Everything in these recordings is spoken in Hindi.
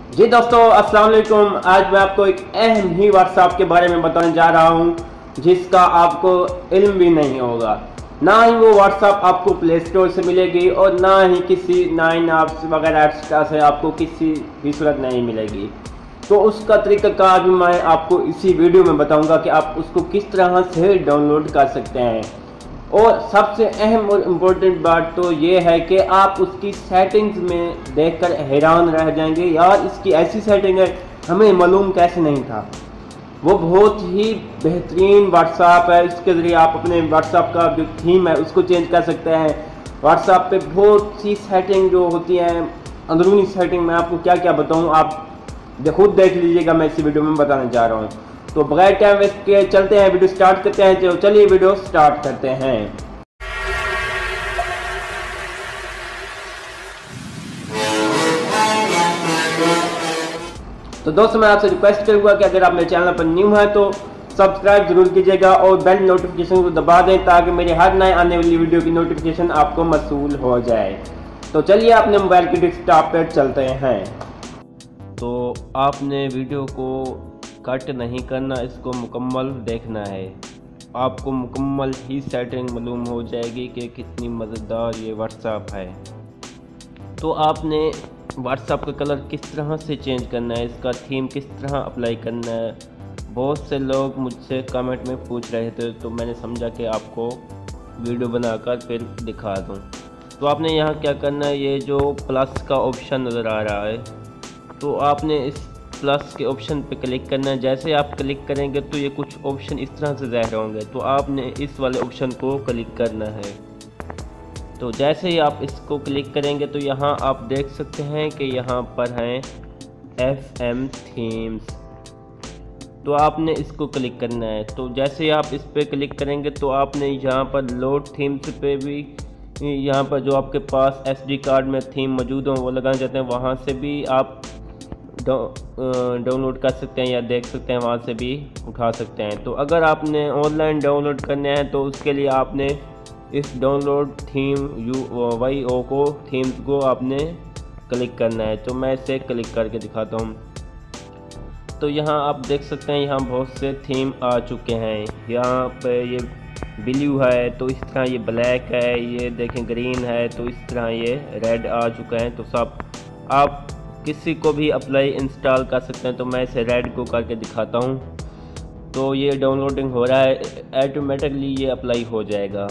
जी दोस्तों, अस्सलाम वालेकुम। आज मैं आपको एक अहम ही व्हाट्सएप के बारे में बताने जा रहा हूं जिसका आपको इल्म भी नहीं होगा। ना ही वो व्हाट्सएप आपको प्ले स्टोर से मिलेगी और ना ही किसी 9 ऐप्स वगैरह एक्स्ट्रा से आपको किसी भी सूरत नहीं मिलेगी। तो उसका तरीक़ाकार भी मैं आपको इसी वीडियो में बताऊंगा कि आप उसको किस तरह से डाउनलोड कर सकते हैं। और सबसे अहम और इम्पोर्टेंट बात तो ये है कि आप उसकी सेटिंग्स में देखकर हैरान रह जाएंगे। यार, इसकी ऐसी सेटिंग है, हमें मालूम कैसे नहीं था। वो बहुत ही बेहतरीन व्हाट्सएप है। इसके ज़रिए आप अपने व्हाट्सएप का जो थीम है उसको चेंज कर सकते हैं। व्हाट्सएप पे बहुत सी सेटिंग जो होती हैं, अंदरूनी सेटिंग, मैं आपको क्या क्या बताऊँ, आप खुद देख लीजिएगा। मैं इसी वीडियो में बताने जा रहा हूँ। तो बगैर टाइम वेस्ट किए चलते हैं, वीडियो स्टार्ट करते हैं। तो चलिए वीडियो स्टार्ट करते हैं। तो दोस्तों, मैं आपसे रिक्वेस्ट करूंगा कि अगर आप मेरे चैनल पर न्यू हैं तो सब्सक्राइब जरूर कीजिएगा और बेल नोटिफिकेशन को दबा दें ताकि मेरे हर नए आने वाली वीडियो की नोटिफिकेशन आपको मौसूल हो जाए। तो चलिए अपने मोबाइल के डेस्कटॉप पर चलते हैं। तो आपने वीडियो को कट नहीं करना, इसको मुकम्मल देखना है। आपको मुकम्मल ही सेटिंग मालूम हो जाएगी कि कितनी मज़ेदार ये व्हाट्सएप है। तो आपने व्हाट्सएप का कलर किस तरह से चेंज करना है, इसका थीम किस तरह अप्लाई करना है, बहुत से लोग मुझसे कमेंट में पूछ रहे थे, तो मैंने समझा कि आपको वीडियो बनाकर फिर दिखा दूं। तो आपने यहाँ क्या करना है, ये जो प्लस का ऑप्शन नज़र आ रहा है, तो आपने इस प्लस के ऑप्शन पे क्लिक करना है। जैसे आप क्लिक करेंगे तो ये कुछ ऑप्शन इस तरह से ज़ाहिर होंगे, तो आपने इस वाले ऑप्शन को क्लिक करना है। तो जैसे ही आप इसको क्लिक करेंगे तो यहाँ आप देख सकते हैं कि यहाँ पर हैं FM थीम्स, तो आपने इसको क्लिक करना है। तो जैसे ही आप इस पर क्लिक करेंगे तो आपने यहाँ पर लोड थीम्स पे भी, यहाँ पर जो आपके पास SD कार्ड में थीम मौजूद हो वो लगाए जाते हैं, वहाँ से भी आप डाउनलोड कर सकते हैं या देख सकते हैं, वहाँ से भी उठा सकते हैं। तो अगर आपने ऑनलाइन डाउनलोड करने हैं तो उसके लिए आपने इस डाउनलोड थीम YO को थीम्स को आपने क्लिक करना है। तो मैं इसे क्लिक करके दिखाता हूँ। तो यहाँ आप देख सकते हैं, यहाँ बहुत से थीम आ चुके हैं। यहाँ पे ये ब्लू है, तो इस तरह ये ब्लैक है, ये देखें ग्रीन है, तो इस तरह ये रेड आ चुका है। तो सब आप किसी को भी अप्लाई इंस्टॉल कर सकते हैं। तो मैं इसे रेड को करके दिखाता हूँ। तो ये डाउनलोडिंग हो रहा है, ऑटोमेटिकली ये अप्लाई हो जाएगा।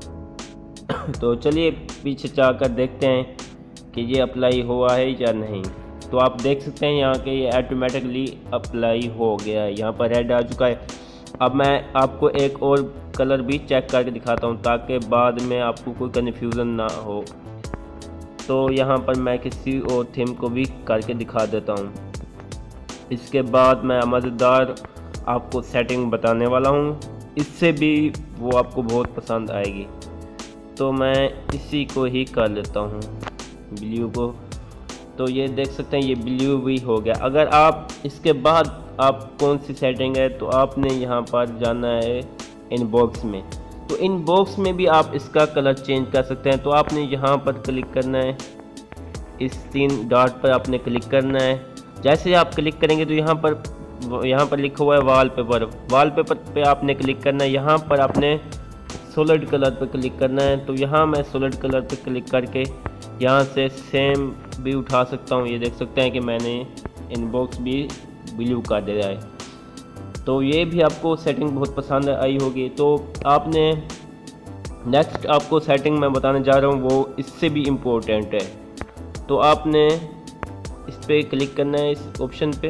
तो चलिए पीछे जाकर देखते हैं कि ये अप्लाई हुआ है या नहीं। तो आप देख सकते हैं यहाँ के ये ऑटोमेटिकली अप्लाई हो गया है, यहाँ पर रेड आ चुका है। अब मैं आपको एक और कलर भी चेक करके दिखाता हूँ ताकि बाद में आपको कोई कन्फ्यूज़न ना हो। तो यहाँ पर मैं किसी और थीम को भी करके दिखा देता हूँ। इसके बाद मैं मज़ेदार आपको सेटिंग बताने वाला हूँ, इससे भी वो आपको बहुत पसंद आएगी। तो मैं इसी को ही कर लेता हूँ, ब्लू को। तो ये देख सकते हैं ये ब्लू भी हो गया। अगर आप इसके बाद आप कौन सी सेटिंग है, तो आपने यहाँ पर जाना है इनबॉक्स में। तो इनबॉक्स में भी आप इसका कलर चेंज कर सकते हैं। तो आपने यहाँ पर क्लिक करना है, इस 3 डॉट पर आपने क्लिक करना है। जैसे आप क्लिक करेंगे तो यहाँ पर लिखा हुआ है वॉलपेपर पे आपने क्लिक करना है। यहाँ पर आपने सॉलिड कलर पर क्लिक करना है। तो यहाँ मैं सॉलिड कलर पर क्लिक करके यहाँ से सेम भी उठा सकता हूँ। ये देख सकते हैं कि मैंने इनबॉक्स भी ब्लू कर दिया है। तो ये भी आपको सेटिंग बहुत पसंद आई होगी। तो आपने नेक्स्ट आपको सेटिंग मैं बताने जा रहा हूँ, वो इससे भी इम्पोर्टेंट है। तो आपने इस पर क्लिक करना है, इस ऑप्शन पे,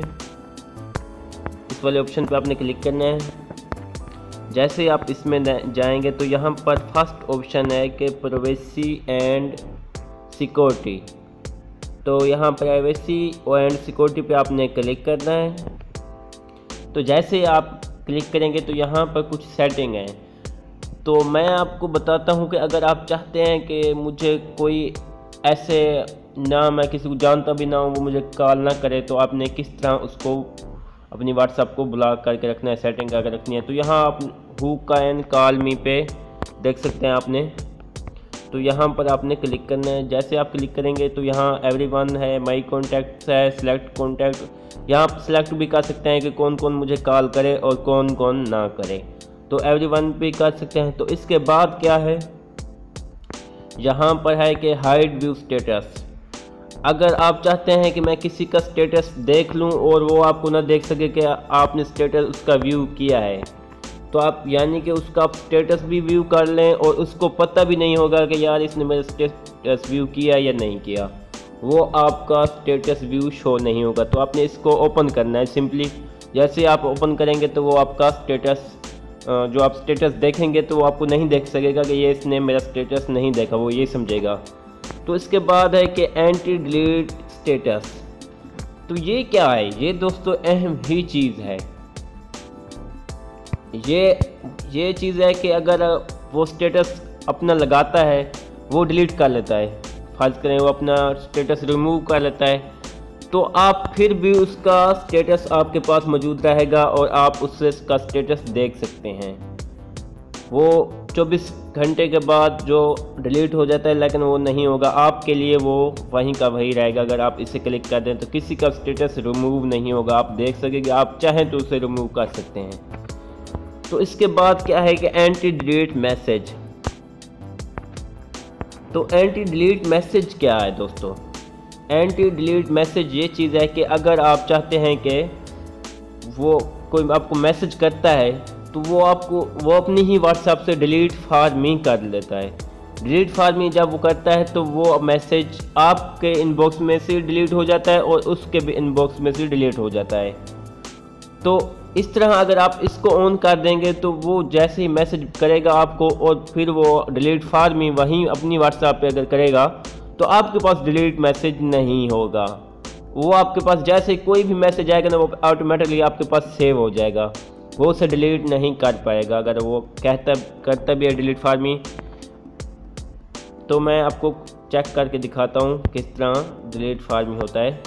इस वाले ऑप्शन पे आपने क्लिक करना है। जैसे ही आप इसमें जाएंगे तो यहाँ पर फर्स्ट ऑप्शन है कि प्राइवेसी एंड सिक्योरिटी। तो यहाँ प्राइवेसी एंड सिक्योरिटी पे आपने क्लिक करना है। तो जैसे आप क्लिक करेंगे तो यहाँ पर कुछ सेटिंग है। तो मैं आपको बताता हूँ कि अगर आप चाहते हैं कि मुझे कोई ऐसे ना, मैं किसी को जानता भी ना हूँ, वो मुझे कॉल ना करे, तो आपने किस तरह उसको अपनी व्हाट्सएप को ब्लॉक करके रखना है, सेटिंग करके रखनी है। तो यहाँ आप हु कैन कॉल मी पे देख सकते हैं आपने। तो यहाँ पर आपने क्लिक करना है। जैसे आप क्लिक करेंगे तो यहाँ एवरीवन है, माई कॉन्टैक्ट्स है, सिलेक्ट कॉन्टैक्ट। यहाँ आप सिलेक्ट भी कर सकते हैं कि कौन कौन मुझे कॉल करे और कौन कौन ना करे, तो एवरीवन भी कर सकते हैं। तो इसके बाद क्या है, यहाँ पर है कि हाइड व्यू स्टेटस। अगर आप चाहते हैं कि मैं किसी का स्टेटस देख लूँ और वो आपको ना देख सके कि आपने स्टेटस उसका व्यू किया है, तो आप यानी कि उसका आप स्टेटस भी व्यू कर लें और उसको पता भी नहीं होगा कि यार इसने मेरा स्टेटस व्यू किया या नहीं किया, वो आपका स्टेटस व्यू शो नहीं होगा। तो आपने इसको ओपन करना है सिंपली। जैसे आप ओपन करेंगे तो वो आपका स्टेटस, जो आप स्टेटस देखेंगे तो वो आपको नहीं देख सकेगा कि ये इसने मेरा स्टेटस नहीं देखा, वो ये समझेगा। तो इसके बाद है कि एंटी डिलीट स्टेटस। तो ये क्या है, ये दोस्तों अहम ही चीज़ है। ये चीज़ है कि अगर वो स्टेटस अपना लगाता है वो डिलीट कर लेता है, फर्ज करें वो अपना स्टेटस रिमूव कर लेता है, तो आप फिर भी उसका स्टेटस आपके पास मौजूद रहेगा और आप उससे उसका स्टेटस देख सकते हैं। वो 24 घंटे के बाद जो डिलीट हो जाता है, लेकिन वो नहीं होगा आपके लिए, वो वहीं का वहीं रहेगा। अगर आप इसे क्लिक कर दें तो किसी का स्टेटस रिमूव नहीं होगा, आप देख सकेंगे। आप चाहें तो उसे रिमूव कर सकते हैं। तो इसके बाद क्या है कि एंटी डिलीट मैसेज। तो एंटी डिलीट मैसेज क्या है दोस्तों? एंटी डिलीट मैसेज ये चीज़ है कि अगर आप चाहते हैं कि वो कोई आपको मैसेज करता है तो वो अपनी ही व्हाट्सएप से डिलीट फॉर मी कर लेता है। डिलीट फॉर मी जब वो करता है तो वो मैसेज आपके इनबॉक्स में से डिलीट हो जाता है और उसके भी इनबॉक्स में से डिलीट हो जाता है। तो इस तरह अगर आप इसको ऑन कर देंगे तो वो जैसे ही मैसेज करेगा आपको और फिर वो डिलीट फॉर मी वहीं अपनी व्हाट्सएप पे अगर करेगा तो आपके पास डिलीट मैसेज नहीं होगा। वो आपके पास जैसे ही कोई भी मैसेज आएगा ना, वो ऑटोमेटिकली आपके पास सेव हो जाएगा, वो उसे डिलीट नहीं कर पाएगा। अगर वो करता भी है डिलीट फॉर मी, तो मैं आपको चेक करके दिखाता हूँ किस तरह डिलीट फॉर मी होता है।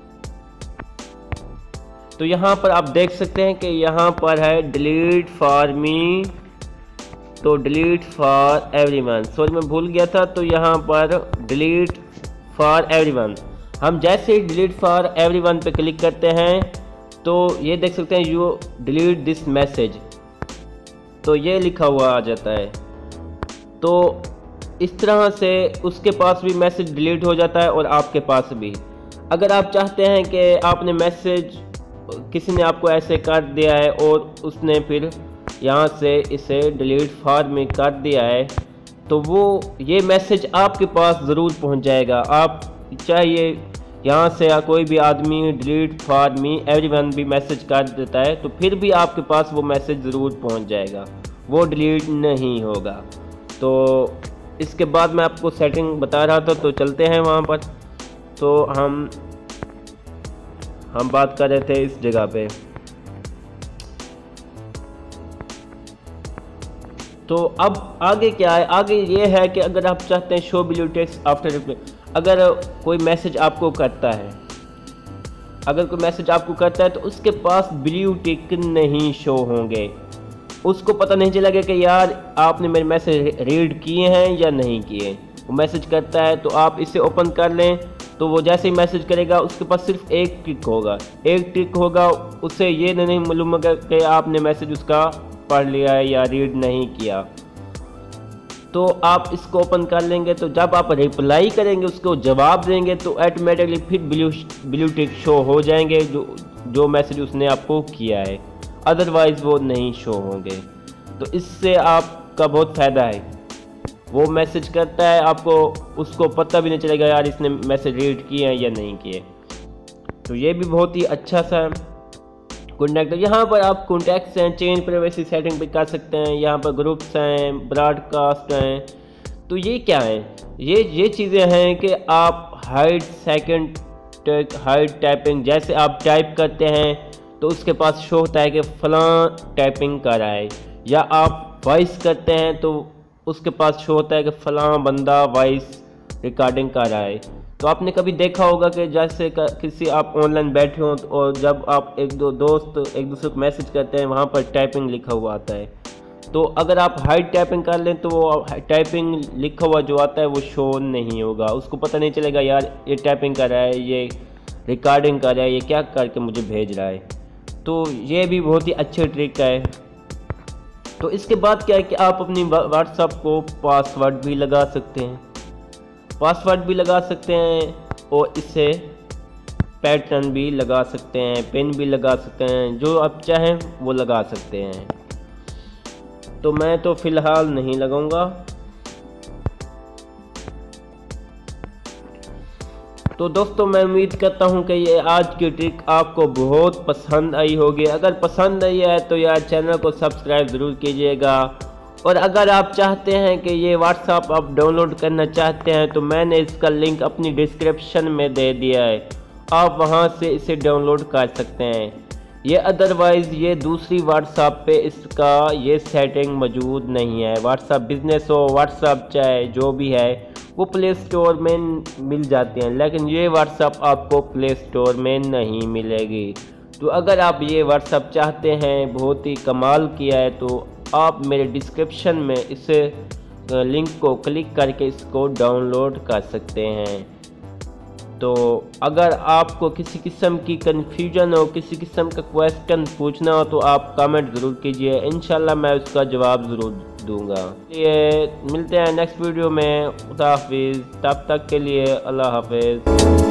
तो यहाँ पर आप देख सकते हैं कि यहाँ पर है डिलीट फॉर मी, तो डिलीट फॉर एवरीवन, सॉरी मैं भूल गया था। तो यहाँ पर डिलीट फॉर एवरीवन, हम जैसे ही डिलीट फॉर एवरीवन पे क्लिक करते हैं तो ये देख सकते हैं यू डिलीट दिस मैसेज, तो ये लिखा हुआ आ जाता है। तो इस तरह से उसके पास भी मैसेज डिलीट हो जाता है और आपके पास भी। अगर आप चाहते हैं कि आपने मैसेज, किसी ने आपको ऐसे कर दिया है और उसने फिर यहाँ से इसे डिलीट फॉर मी कर दिया है, तो वो ये मैसेज आपके पास ज़रूर पहुँच जाएगा। आप चाहिए यहाँ से कोई भी आदमी डिलीट फॉर मी एवरीवन भी मैसेज कर देता है तो फिर भी आपके पास वो मैसेज ज़रूर पहुँच जाएगा, वो डिलीट नहीं होगा। तो इसके बाद मैं आपको सेटिंग बता रहा था, तो चलते हैं वहाँ पर। तो हम बात कर रहे थे इस जगह पे। तो अब आगे क्या है, आगे ये है कि अगर आप चाहते हैं show blue text after reply, अगर कोई मैसेज आपको करता है, तो उसके पास ब्लू टिक नहीं शो होंगे, उसको पता नहीं चलेगा कि यार आपने मेरे मैसेज रीड किए हैं या नहीं किए। वो मैसेज करता है तो आप इसे ओपन कर लें, तो वो जैसे ही मैसेज करेगा उसके पास सिर्फ एक टिक होगा, उसे ये नहीं मालूम होगा कि आपने मैसेज उसका पढ़ लिया है या रीड नहीं किया। तो आप इसको ओपन कर लेंगे, तो जब आप रिप्लाई करेंगे, उसको जवाब देंगे, तो ऑटोमेटिकली फिर ब्लू टिक शो हो जाएंगे जो मैसेज उसने आपको किया है, अदरवाइज़ वो नहीं शो होंगे। तो इससे आपका बहुत फ़ायदा है। वो मैसेज करता है, आपको उसको पता भी नहीं चलेगा यार इसने मैसेज रीड किए हैं या नहीं किए। तो ये भी बहुत ही अच्छा सा कॉन्टैक्ट है। यहाँ पर आप कॉन्टैक्ट्स हैं, चेंज प्राइवेसी सेटिंग भी कर सकते हैं, यहाँ पर ग्रुप्स हैं, ब्रॉडकास्ट हैं। तो ये क्या है, ये चीज़ें हैं कि आप हाइड टाइपिंग, जैसे आप टाइप करते हैं तो उसके पास शो होता है कि फ़लाँ टाइपिंग कर रहा है, या आप वॉइस करते हैं तो उसके पास शो होता है कि फ़लाँ बंदा वॉइस रिकॉर्डिंग कर रहा है। तो आपने कभी देखा होगा कि जैसे किसी आप ऑनलाइन बैठे हो और जब आप एक दो दोस्त एक दूसरे को मैसेज करते हैं, वहाँ पर टाइपिंग लिखा हुआ आता है। तो अगर आप हाई टाइपिंग कर लें तो वो टाइपिंग लिखा हुआ जो आता है वो शो नहीं होगा, उसको पता नहीं चलेगा यार ये टाइपिंग कर रहा है, ये रिकॉर्डिंग कर रहा है, ये क्या करके मुझे भेज रहा है। तो ये भी बहुत ही अच्छी ट्रिक है। तो इसके बाद क्या है कि आप अपनी व्हाट्सएप को पासवर्ड भी लगा सकते हैं, और इससे पैटर्न भी लगा सकते हैं, पिन भी लगा सकते हैं, जो आप चाहें वो लगा सकते हैं। तो मैं तो फ़िलहाल नहीं लगाऊंगा। तो दोस्तों मैं उम्मीद करता हूं कि ये आज की ट्रिक आपको बहुत पसंद आई होगी। अगर पसंद आई है तो यार चैनल को सब्सक्राइब ज़रूर कीजिएगा। और अगर आप चाहते हैं कि ये व्हाट्सएप आप डाउनलोड करना चाहते हैं तो मैंने इसका लिंक अपनी डिस्क्रिप्शन में दे दिया है, आप वहां से इसे डाउनलोड कर सकते हैं। ये अदरवाइज़ ये दूसरी व्हाट्सएप पे इसका ये सेटिंग मौजूद नहीं है। व्हाट्सएप बिजनेस हो, व्हाट्सएप चाहे जो भी है वो प्ले स्टोर में मिल जाते हैं, लेकिन ये व्हाट्सएप आपको प्ले स्टोर में नहीं मिलेगी। तो अगर आप ये व्हाट्सएप चाहते हैं, बहुत ही कमाल किया है, तो आप मेरे डिस्क्रिप्शन में इस लिंक को क्लिक करके इसको डाउनलोड कर सकते हैं। तो अगर आपको किसी किस्म की कन्फ्यूजन हो, किसी किस्म का क्वेश्चन पूछना हो तो आप कमेंट ज़रूर कीजिए, इंशाल्लाह मैं उसका जवाब ज़रूर दूंगा। ये मिलते हैं नेक्स्ट वीडियो में। खुदा हाफिज़, तब तक के लिए अल्लाह हाफिज़।